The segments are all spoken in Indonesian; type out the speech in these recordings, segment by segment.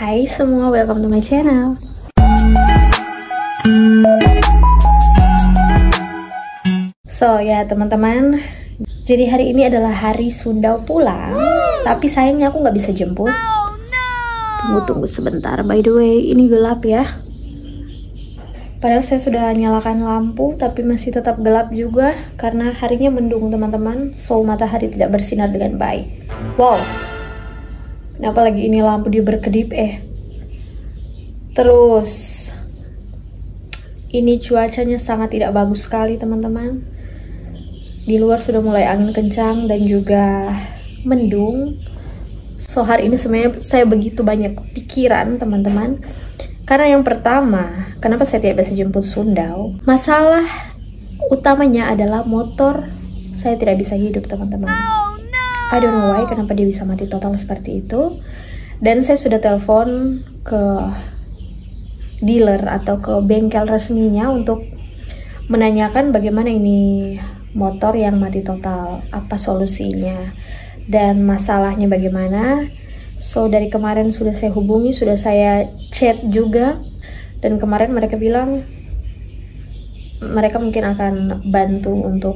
Hai semua, welcome to my channel. So ya teman-teman, jadi hari ini adalah hari Sundau pulang, tapi sayangnya aku nggak bisa jemput. Tunggu sebentar, by the way ini gelap ya. Padahal saya sudah nyalakan lampu, tapi masih tetap gelap juga karena harinya mendung teman-teman. So matahari tidak bersinar dengan baik. Wow, kenapa lagi ini lampu dia berkedip Terus ini cuacanya sangat tidak bagus sekali teman-teman. Di luar sudah mulai angin kencang dan juga mendung. So hari ini sebenarnya saya begitu banyak pikiran teman-teman. Karena yang pertama, kenapa saya tidak bisa jemput Sundau? Masalah utamanya adalah motor saya tidak bisa hidup teman-teman. I don't know why, kenapa dia bisa mati total seperti itu. Dan saya sudah telepon ke dealer atau ke bengkel resminya untuk menanyakan bagaimana ini motor yang mati total, apa solusinya dan masalahnya bagaimana. So dari kemarin sudah saya hubungi, sudah saya chat juga, dan kemarin mereka bilang mereka mungkin akan bantu untuk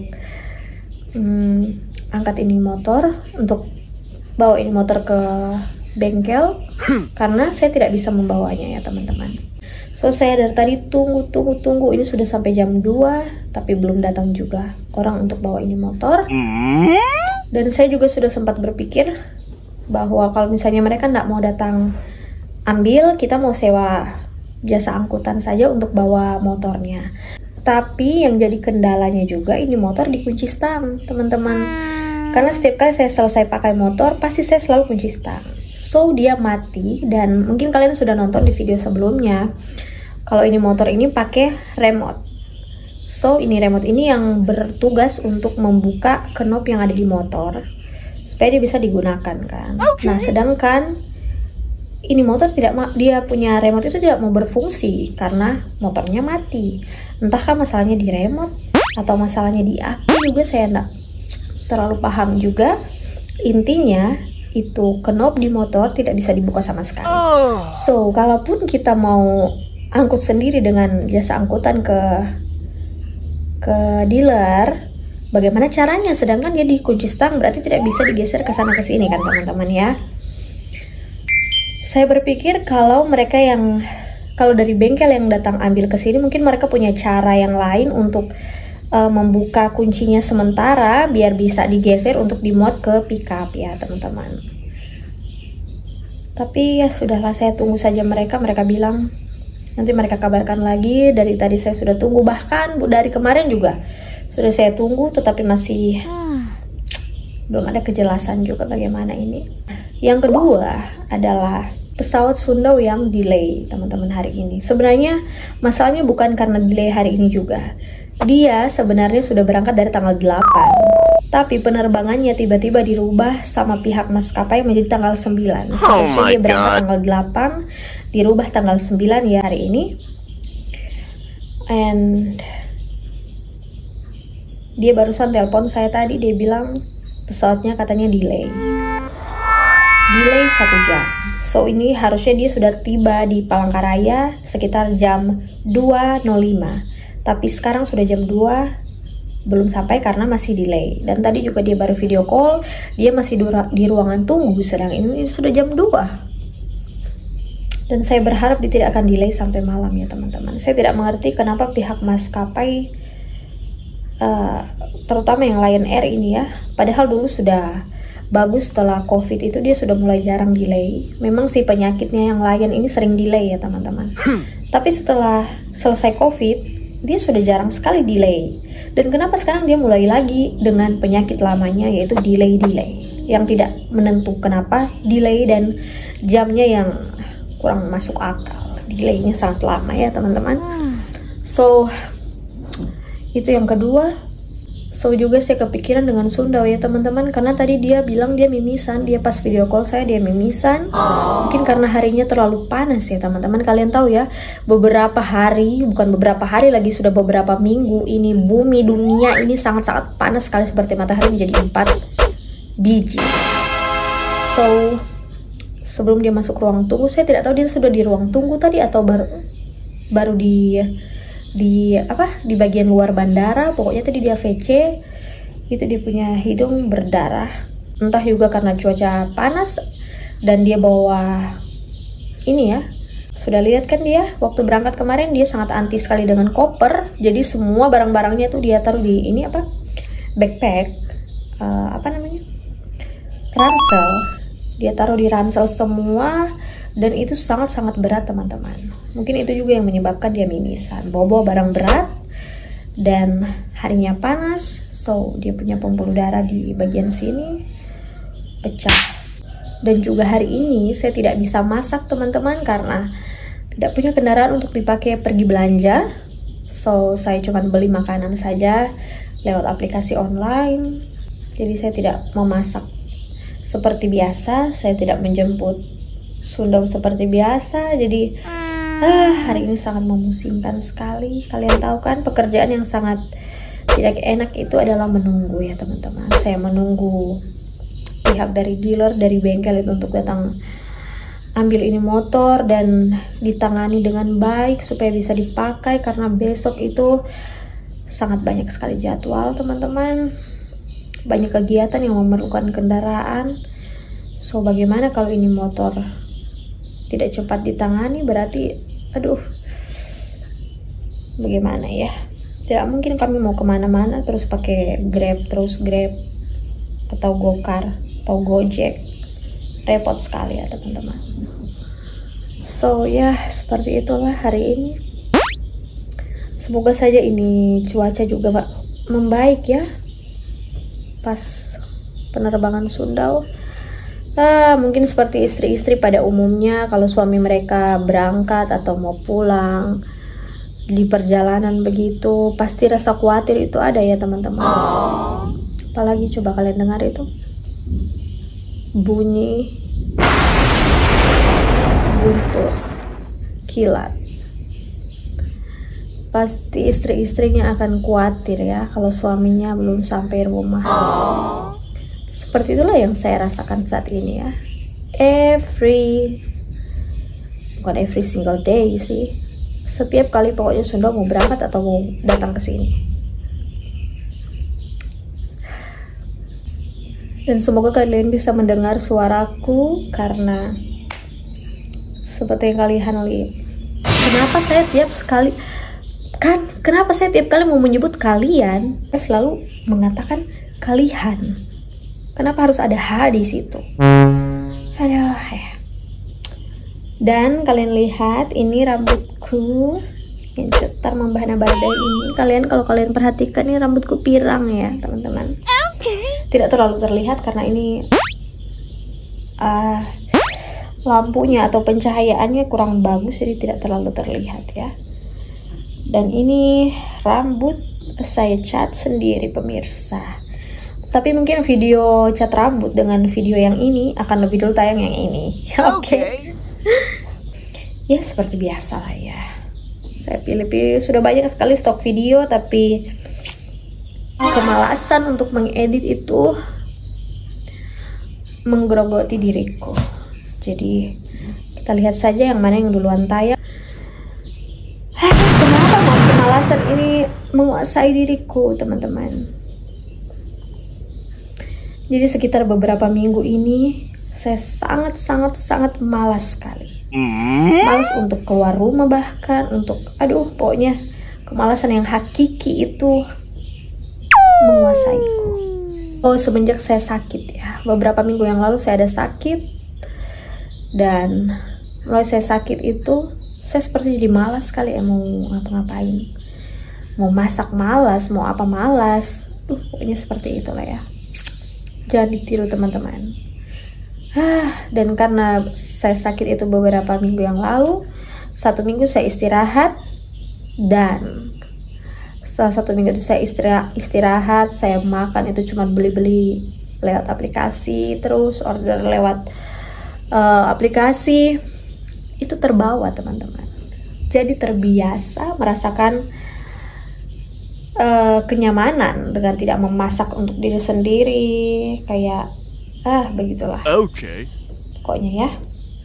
angkat ini motor, untuk bawa ini motor ke bengkel karena saya tidak bisa membawanya ya teman-teman. So saya dari tadi tunggu, ini sudah sampai jam 2 tapi belum datang juga orang untuk bawa ini motor. Dan saya juga sudah sempat berpikir bahwa kalau misalnya mereka nggak mau datang ambil, kita mau sewa jasa angkutan saja untuk bawa motornya. Tapi yang jadi kendalanya juga ini motor dikunci stang teman-teman. Karena setiap kali saya selesai pakai motor pasti saya selalu kunci stang. So dia mati, dan mungkin kalian sudah nonton di video sebelumnya kalau ini motor ini pakai remote. So ini remote ini yang bertugas untuk membuka knob yang ada di motor supaya dia bisa digunakan kan. Nah sedangkan ini motor dia punya remote itu tidak mau berfungsi karena motornya mati. Entahkah masalahnya di remote atau masalahnya di aki juga, saya enggak terlalu paham juga. Intinya itu knob di motor tidak bisa dibuka sama sekali. So kalaupun kita mau angkut sendiri dengan jasa angkutan ke dealer, bagaimana caranya? Sedangkan dia dikunci stang, berarti tidak bisa digeser ke sana ke sini kan teman-teman ya. Saya berpikir kalau dari bengkel yang datang ambil ke sini, mungkin mereka punya cara yang lain untuk membuka kuncinya sementara biar bisa digeser untuk dimuat ke pickup ya teman-teman. Tapi ya sudahlah, saya tunggu saja mereka bilang nanti mereka kabarkan lagi. Dari tadi saya sudah tunggu, bahkan dari kemarin juga sudah saya tunggu, tetapi masih belum ada kejelasan juga bagaimana ini. Yang kedua adalah pesawat Sundau yang delay teman-teman hari ini. Sebenarnya masalahnya bukan karena delay hari ini juga. Dia sebenarnya sudah berangkat dari tanggal 8, tapi penerbangannya tiba-tiba dirubah sama pihak maskapai menjadi tanggal 9. Seharusnya dia berangkat tanggal 8, dirubah tanggal 9 ya hari ini. And dia barusan telepon saya tadi, dia bilang pesawatnya katanya delay 1 jam. So ini harusnya dia sudah tiba di Palangkaraya sekitar jam 2.05. Tapi sekarang sudah jam 2 belum sampai karena masih delay. Dan tadi juga dia baru video call, dia masih di ruangan tunggu, sedang ini sudah jam 2. Dan saya berharap dia tidak akan delay sampai malam ya teman-teman. Saya tidak mengerti kenapa pihak maskapai terutama yang Lion Air ini ya, padahal dulu sudah bagus, setelah COVID itu dia sudah mulai jarang delay. Memang sih penyakitnya yang Lion ini sering delay ya teman-teman. Tapi setelah selesai COVID dia sudah jarang sekali delay. Dan kenapa sekarang dia mulai lagi dengan penyakit lamanya, yaitu delay yang tidak menentu. Kenapa delay dan jamnya yang kurang masuk akal, delaynya sangat lama ya teman-teman. So itu yang kedua. So juga saya kepikiran dengan Sundau ya teman-teman, karena tadi dia bilang dia mimisan, dia pas video call saya dia mimisan. Mungkin karena harinya terlalu panas ya teman-teman. Kalian tahu ya, beberapa hari lagi, sudah beberapa minggu ini bumi dunia ini sangat-sangat panas sekali, seperti matahari menjadi 4 biji. So sebelum dia masuk ruang tunggu. Saya tidak tahu dia sudah di ruang tunggu tadi atau baru di apa, di bagian luar bandara. Pokoknya tadi dia VC, itu dia punya hidung berdarah. Entah juga karena cuaca panas dan dia bawa ini ya. Sudah lihat kan dia waktu berangkat kemarin, dia sangat anti sekali dengan koper. Jadi semua barang-barangnya tuh dia taruh di ini apa, backpack, apa namanya, ransel. Dia taruh di ransel semua, dan itu sangat-sangat berat teman-teman. Mungkin itu juga yang menyebabkan dia mimisan, bawa barang berat dan harinya panas. So dia punya pembuluh darah di bagian sini pecah. Dan juga hari ini saya tidak bisa masak teman-teman karena tidak punya kendaraan untuk dipakai pergi belanja. So saya cuma beli makanan saja lewat aplikasi online. Jadi saya tidak memasak seperti biasa, saya tidak menjemput Sundau seperti biasa. Jadi hari ini sangat memusingkan sekali. Kalian tahu kan, pekerjaan yang sangat tidak enak itu adalah menunggu ya teman-teman. Saya menunggu pihak dari dealer, dari bengkel itu untuk datang ambil ini motor dan ditangani dengan baik supaya bisa dipakai, karena besok itu sangat banyak sekali jadwal teman-teman, banyak kegiatan yang memerlukan kendaraan. So bagaimana kalau ini motor tidak cepat ditangani, berarti aduh bagaimana ya, tidak mungkin kami mau kemana-mana terus pakai Grab atau Gokar atau Gojek, repot sekali ya teman-teman. So ya seperti itulah hari ini. Semoga saja ini cuaca juga membaik ya pas penerbangan Sundau. Mungkin seperti istri-istri pada umumnya, kalau suami mereka berangkat atau mau pulang di perjalanan begitu, pasti rasa khawatir itu ada ya teman-teman. Apalagi coba kalian dengar itu bunyi guntur kilat, pasti istri-istrinya akan khawatir ya kalau suaminya belum sampai rumah. Seperti itulah yang saya rasakan saat ini ya. Bukan every single day sih, setiap kali pokoknya Sundau mau berangkat atau mau datang ke sini. Dan semoga kalian bisa mendengar suaraku, karena seperti yang kalian lihat, kenapa saya tiap kali mau menyebut kalian, saya selalu mengatakan kalian. Kenapa harus ada H di situ? Aduh ya. Dan kalian lihat ini rambutku yang cetar membahana badai ini. Kalau kalian perhatikan, ini rambutku pirang ya teman-teman. Tidak terlalu terlihat karena ini lampunya atau pencahayaannya kurang bagus, jadi tidak terlalu terlihat ya. Dan ini rambut saya cat sendiri pemirsa. Tapi mungkin video cat rambut dengan video yang ini akan lebih dulu tayang yang ini. Oke. Ya seperti biasa lah ya. Saya pilih-pilih, sudah banyak sekali stok video, tapi kemalasan untuk mengedit itu menggerogoti diriku. Jadi kita lihat saja yang mana yang duluan tayang. Kenapa kemalasan ini menguasai diriku teman-teman? Jadi sekitar beberapa minggu ini saya sangat malas sekali. Malas untuk keluar rumah, bahkan untuk pokoknya kemalasan yang hakiki itu menguasaiku. Semenjak saya sakit ya, beberapa minggu yang lalu saya ada sakit, dan mulai saya sakit itu saya seperti jadi malas sekali mau ngapa-ngapain, mau masak malas, mau apa malas, pokoknya seperti itulah ya. Jangan ditiru teman-teman. Dan karena saya sakit itu beberapa minggu yang lalu, 1 minggu saya istirahat, dan setelah 1 minggu itu saya istirahat, saya makan itu cuma beli-beli lewat aplikasi, terus order lewat aplikasi, itu terbawa teman-teman. Jadi terbiasa merasakan kenyamanan dengan tidak memasak untuk diri sendiri, kayak begitulah. Pokoknya ya.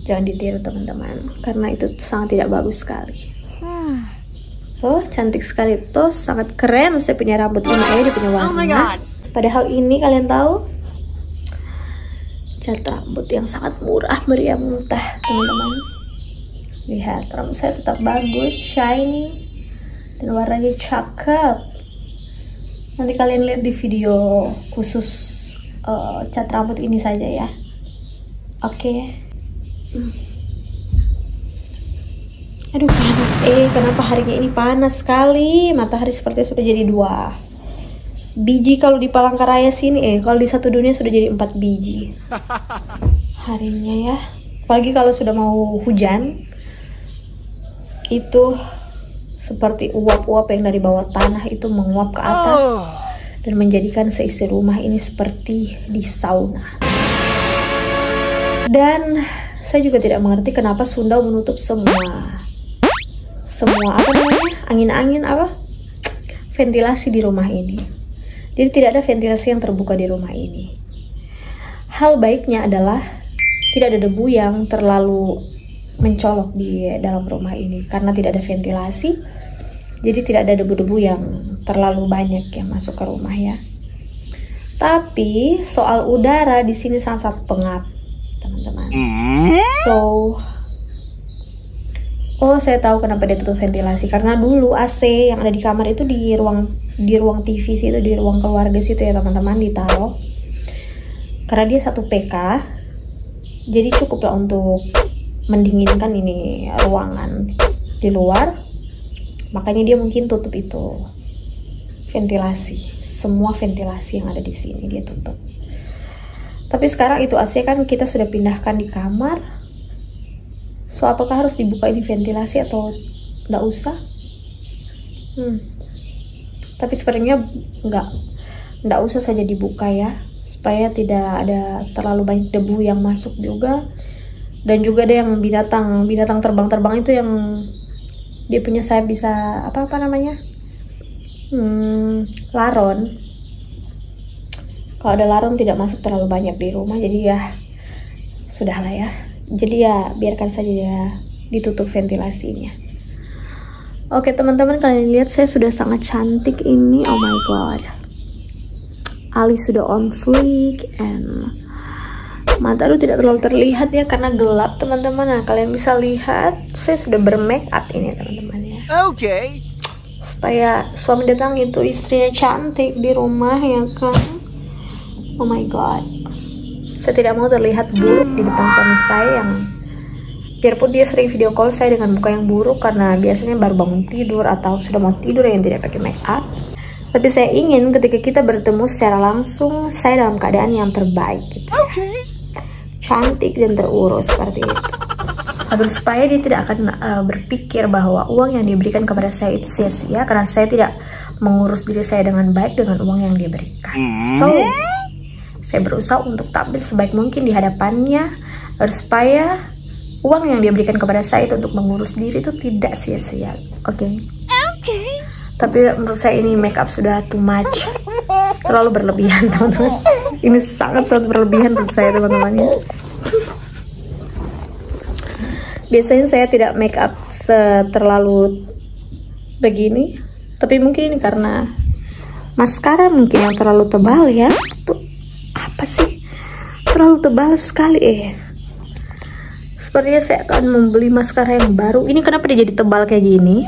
Jangan ditiru teman-teman, karena itu sangat tidak bagus sekali. Oh, cantik sekali tuh, sangat keren saya punya rambut ini. Dia punya warna. Oh my God. Padahal ini kalian tahu, cat rambut yang sangat murah meriah muntah teman-teman. Lihat, rambut saya tetap bagus, shiny, dan warnanya cakep. Nanti kalian lihat di video khusus cat rambut ini saja ya. Oke. Aduh panas, kenapa harinya ini panas sekali. Matahari sepertinya sudah jadi 2 biji kalau di Palangkaraya sini. Kalau di satu dunia sudah jadi 4 biji harinya ya. Apalagi kalau sudah mau hujan, itu seperti uap-uap yang dari bawah tanah itu menguap ke atas dan menjadikan seisi rumah ini seperti di sauna. Dan saya juga tidak mengerti kenapa Sunda menutup semua apa namanya, angin-angin ventilasi di rumah ini. Jadi tidak ada ventilasi yang terbuka di rumah ini. Hal baiknya adalah tidak ada debu yang terlalu mencolok di dalam rumah ini karena tidak ada ventilasi. Jadi tidak ada debu-debu yang terlalu banyak yang masuk ke rumah ya. Tapi soal udara di sini sangat pengap, teman-teman. Saya tahu kenapa dia tutup ventilasi, karena dulu AC yang ada di kamar itu di ruang TV situ, di ruang keluarga situ ya teman-teman, ditaruh. Karena dia 1 PK, jadi cukup lah untuk mendinginkan ini ruangan di luar. Makanya dia mungkin tutup itu ventilasi, semua ventilasi yang ada di sini dia tutup. Tapi sekarang itu AC kan kita sudah pindahkan di kamar. So apakah harus dibuka ini ventilasi atau nggak usah? Tapi sebenarnya nggak usah saja dibuka ya, supaya tidak ada terlalu banyak debu yang masuk juga. Dan juga ada yang binatang terbang itu yang dia punya sayap bisa apa namanya, laron. Kalau ada laron tidak masuk terlalu banyak di rumah, jadi ya sudahlah ya. Jadi ya biarkan saja ya ditutup ventilasinya. Oke teman-teman, kalian lihat saya sudah sangat cantik ini. Oh my god, alis sudah on fleek and mata tidak terlalu terlihat ya karena gelap teman-teman. Nah kalian bisa lihat saya sudah bermake up ini teman-teman ya. Oke. Supaya suami datang itu istrinya cantik di rumah ya kan. Oh my god, saya tidak mau terlihat buruk di depan suami saya yang biarpun dia sering video call saya dengan muka yang buruk karena biasanya baru bangun tidur atau sudah mau tidur yang tidak pakai make up. Tapi saya ingin ketika kita bertemu secara langsung saya dalam keadaan yang terbaik gitu ya. Cantik dan terurus seperti itu. Agar supaya dia tidak akan berpikir bahwa uang yang diberikan kepada saya itu sia-sia karena saya tidak mengurus diri saya dengan baik dengan uang yang dia berikan. So saya berusaha untuk tampil sebaik mungkin di hadapannya agar supaya uang yang dia berikan kepada saya itu untuk mengurus diri itu tidak sia-sia. Oke. Tapi menurut saya ini make up sudah too much, terlalu berlebihan teman-teman. Ini sangat berlebihan menurut saya teman-teman ya. Biasanya saya tidak make up terlalu begini, tapi mungkin ini karena maskara mungkin yang terlalu tebal ya. Tuh apa sih, terlalu tebal sekali Sepertinya saya akan membeli maskara yang baru. Ini kenapa dia jadi tebal kayak gini?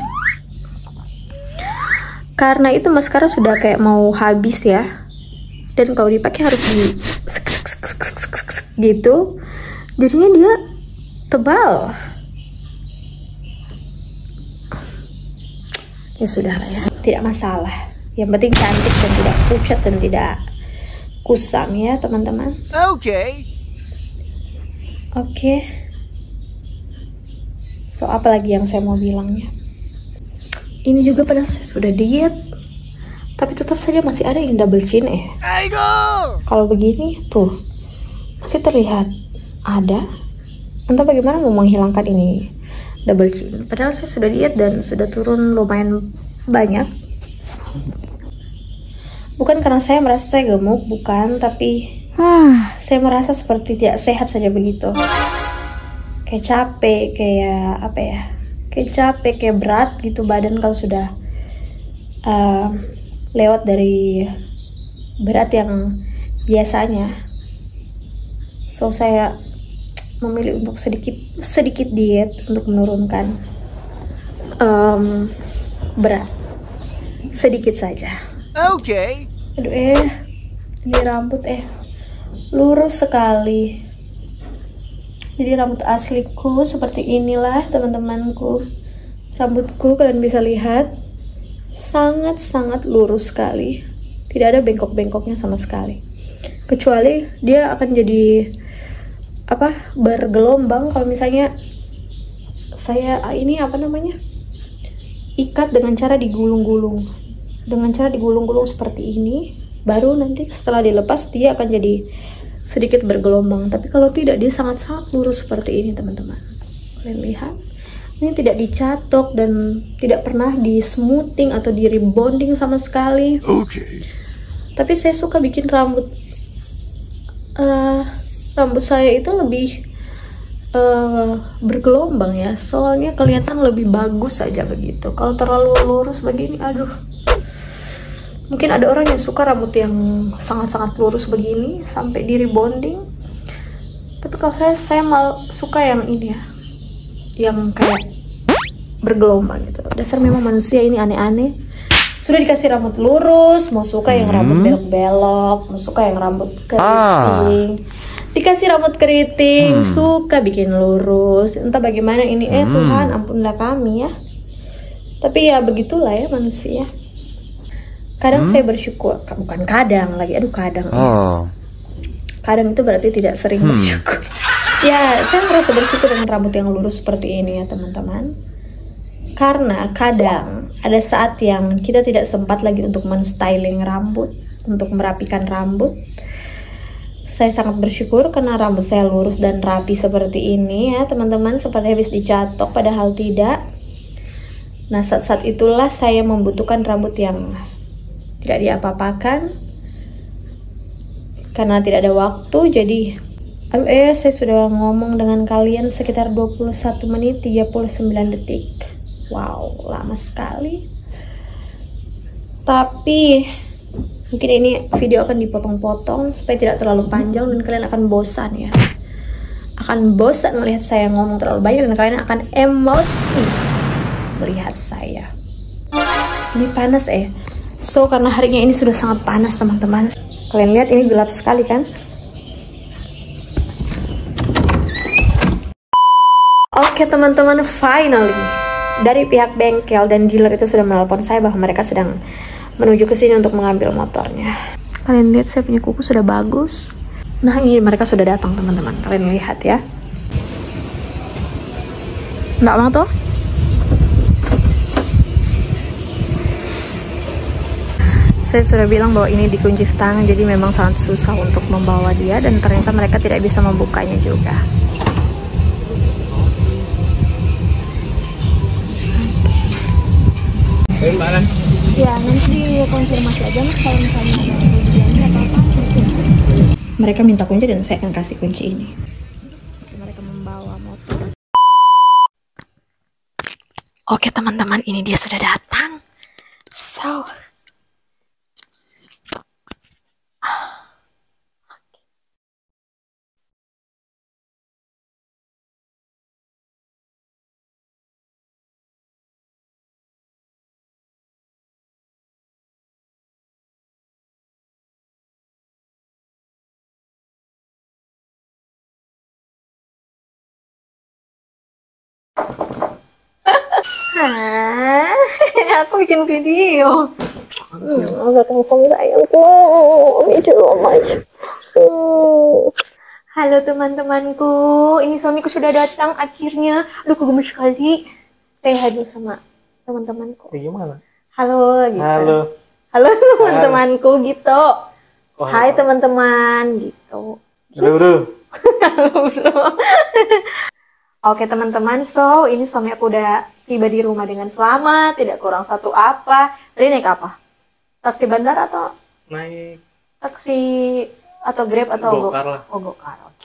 Karena itu maskara sudah kayak mau habis ya, dan kalau dipakai harus di gitu, jadinya dia tebal. Ya sudah lah ya, tidak masalah. Yang penting cantik dan tidak pucat dan tidak kusam ya teman-teman. Oke. So apa lagi yang saya mau bilangnya? Ini juga padahal saya sudah diet, tapi tetap saja masih ada yang double chin Kalau begini tuh masih terlihat ada. Entah bagaimana mau menghilangkan ini double chin. Padahal saya sudah diet dan sudah turun lumayan banyak. Bukan karena saya merasa saya gemuk, bukan, tapi saya merasa seperti tidak sehat saja begitu. kayak capek, kayak apa ya, kayak capek, kayak berat gitu badan kalau sudah lewat dari berat yang biasanya. So saya memilih untuk sedikit diet untuk menurunkan berat sedikit saja. Oke. Aduh ini rambut lurus sekali. Jadi rambut asliku seperti inilah teman-temanku. Rambutku kalian bisa lihat sangat-sangat lurus sekali. Tidak ada bengkok-bengkoknya sama sekali. Kecuali dia akan jadi bergelombang kalau misalnya saya ikat dengan cara digulung-gulung. Dengan cara digulung-gulung seperti ini, baru nanti setelah dilepas dia akan jadi sedikit bergelombang. Tapi kalau tidak, dia sangat-sangat lurus seperti ini teman-teman. Kalian lihat, ini tidak dicatok dan tidak pernah di smoothing atau di rebonding sama sekali. Tapi saya suka bikin rambut saya itu lebih bergelombang ya, soalnya kelihatan lebih bagus saja begitu. Kalau terlalu lurus begini, aduh. Mungkin ada orang yang suka rambut yang sangat-sangat lurus begini sampai di rebonding. Tapi kalau saya malah suka yang ini ya, yang kayak bergelombang gitu. Dasar memang manusia ini aneh-aneh. Sudah dikasih rambut lurus, mau suka yang rambut belok-belok, mau suka yang rambut keriting. Dikasih rambut keriting, suka bikin lurus. Entah bagaimana ini, Tuhan ampunilah kami ya. Tapi ya begitulah ya manusia. Kadang saya bersyukur, bukan kadang lagi, kadang ya. Kadang itu berarti tidak sering bersyukur. Ya, saya merasa bersyukur dengan rambut yang lurus seperti ini ya teman-teman. Karena kadang ada saat yang kita tidak sempat lagi untuk men-styling rambut, untuk merapikan rambut. Saya sangat bersyukur karena rambut saya lurus dan rapi seperti ini ya teman-teman, seperti habis dicatok padahal tidak. Nah saat-saat itulah saya membutuhkan rambut yang tidak diapa-apakan karena tidak ada waktu. Jadi saya sudah ngomong dengan kalian sekitar 21 menit 39 detik. Wow, lama sekali. Tapi mungkin ini video akan dipotong-potong supaya tidak terlalu panjang dan kalian akan bosan ya. Akan bosan melihat saya ngomong terlalu banyak dan kalian akan emosi melihat saya. Ini panas So karena harinya ini sudah sangat panas teman-teman. Kalian lihat ini gelap sekali kan? Oke teman-teman, finally dari pihak bengkel dan dealer itu sudah menelpon saya bahwa mereka sedang menuju ke sini untuk mengambil motornya. Kalian lihat saya punya kuku sudah bagus. Nah ini mereka sudah datang teman-teman. Kalian lihat ya. Nggak mau tuh? Saya sudah bilang bahwa ini dikunci stang, jadi memang sangat susah untuk membawa dia dan ternyata mereka tidak bisa membukanya juga. Ya nanti konfirmasi aja mas kalau misalnya ada kerugiannya atau apa. Mereka minta kunci dan saya akan kasih kunci ini. Mereka membawa motor. Oke teman-teman, ini dia sudah datang. So aku bikin video. Ketemu sayangku. Halo teman-temanku, ini suamiku sudah datang akhirnya. Aduh, aku gemes sekali. Saya hadir sama teman-temanku. Gimana? Halo gitu. Halo teman-temanku gitu. Hai teman-teman gitu. Halo bro. Halo bro. Oke teman-teman, so ini suami aku udah tiba di rumah dengan selamat, tidak kurang satu apa. Tadi naik apa? Taksi bandar atau? Naik Taksi atau Grab atau Gokar lah. Oh Gokar, oke.